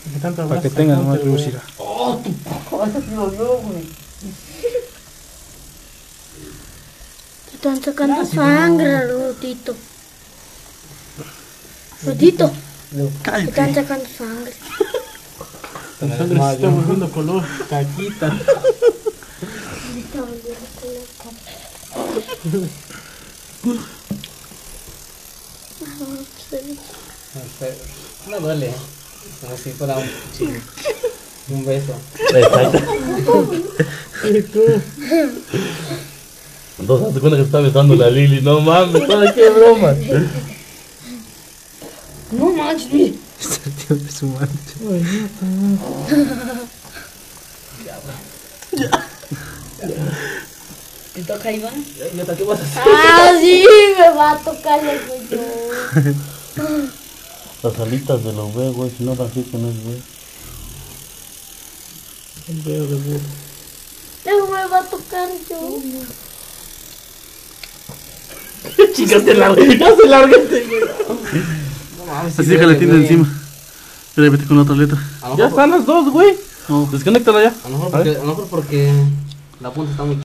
Para que tengan más luz. Mira. Oh, tu cabeza se volvió, güey. Te están sacando sangre, Rotito. Rotito, te están sacando sangre. La sangre se está volviendo color caquita. Se está volviendo color No duele. Como si fuera un cuchillo. Un beso. Exacto. Entonces, ¿te cuenta que está besando la Lili? No mames, ¿sabes qué broma? No manches, mire. Este tío de su madre. ¿Te toca, Iván? ¿Ya te qué vas a hacer? Ah, sí, me va a tocar el cuello. Las alitas de los huevos, güey, si no así que no es güey. No me va a tocar yo. Chicas, te largué, ya se largué este güey. No mames. Así déjale tienda encima. Pero vete con la otra letra. Ya están las dos, güey. Desconéctala ya. A lo mejor porque la punta está muy